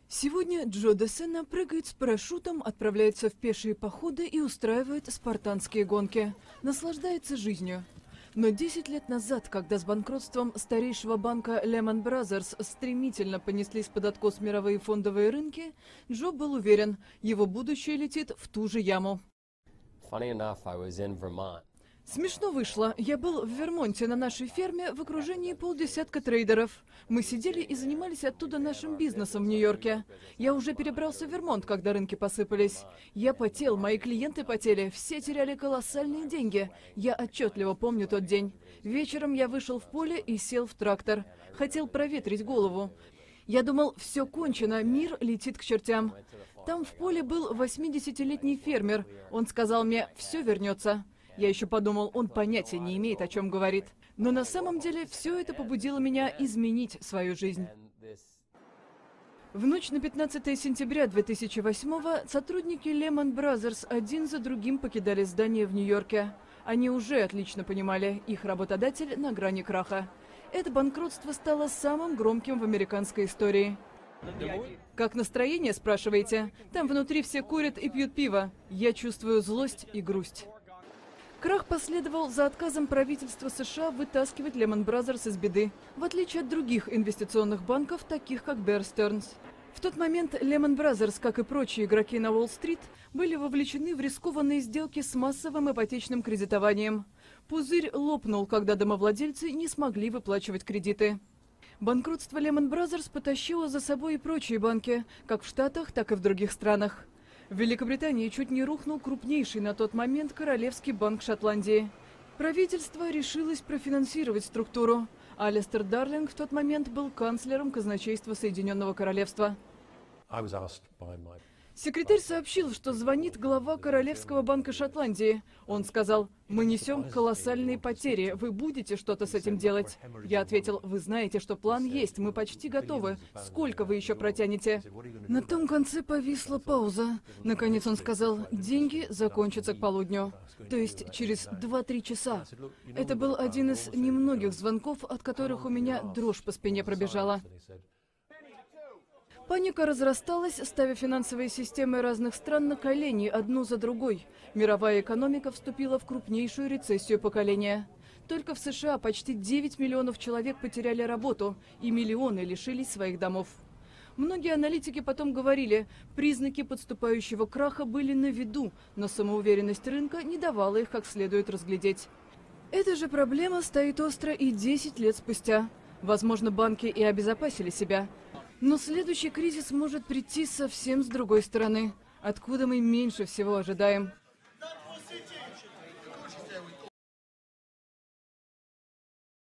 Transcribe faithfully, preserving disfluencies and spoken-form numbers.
Сегодня Джо Десена прыгает с парашютом, отправляется в пешие походы и устраивает спартанские гонки. Наслаждается жизнью. Но десять лет назад, когда с банкротством старейшего банка Lehman Brothers стремительно понеслись под откос мировые фондовые рынки, Джо был уверен, его будущее летит в ту же яму. Funny enough, I was in Vermont. Смешно вышло. Я был в Вермонте на нашей ферме в окружении полдесятка трейдеров. Мы сидели и занимались оттуда нашим бизнесом в Нью-Йорке. Я уже перебрался в Вермонт, когда рынки посыпались. Я потел, мои клиенты потели, все теряли колоссальные деньги. Я отчетливо помню тот день. Вечером я вышел в поле и сел в трактор. Хотел проветрить голову. Я думал, все кончено, мир летит к чертям. Там в поле был восьмидесятилетний фермер. Он сказал мне, все вернется. Я еще подумал, он понятия не имеет, о чем говорит. Но на самом деле все это побудило меня изменить свою жизнь. В ночь на пятнадцатое сентября две тысячи восьмого сотрудники Lehman Brothers один за другим покидали здание в Нью-Йорке. Они уже отлично понимали, их работодатель на грани краха. Это банкротство стало самым громким в американской истории. Как настроение, спрашиваете? Там внутри все курят и пьют пиво. Я чувствую злость и грусть. Крах последовал за отказом правительства США вытаскивать Lehman Brothers из беды, в отличие от других инвестиционных банков, таких как Bear Stearns. В тот момент Lehman Brothers, как и прочие игроки на Уолл-стрит, были вовлечены в рискованные сделки с массовым ипотечным кредитованием. Пузырь лопнул, когда домовладельцы не смогли выплачивать кредиты. Банкротство Lehman Brothers потащило за собой и прочие банки, как в Штатах, так и в других странах. В Великобритании чуть не рухнул крупнейший на тот момент Королевский банк Шотландии. Правительство решилось профинансировать структуру. Алистер Дарлинг в тот момент был канцлером казначейства Соединенного Королевства. Секретарь сообщил, что звонит глава Королевского банка Шотландии. Он сказал, мы несем колоссальные потери, вы будете что-то с этим делать? Я ответил, вы знаете, что план есть, мы почти готовы. Сколько вы еще протянете? На том конце повисла пауза. Наконец он сказал, деньги закончатся к полудню. То есть через два-три часа. Это был один из немногих звонков, от которых у меня дрожь по спине пробежала. Паника разрасталась, ставя финансовые системы разных стран на колени одну за другой. Мировая экономика вступила в крупнейшую рецессию поколения. Только в США почти девять миллионов человек потеряли работу, и миллионы лишились своих домов. Многие аналитики потом говорили, признаки подступающего краха были на виду, но самоуверенность рынка не давала их как следует разглядеть. Эта же проблема стоит остро и десять лет спустя. Возможно, банки и обезопасили себя. Но следующий кризис может прийти совсем с другой стороны, откуда мы меньше всего ожидаем.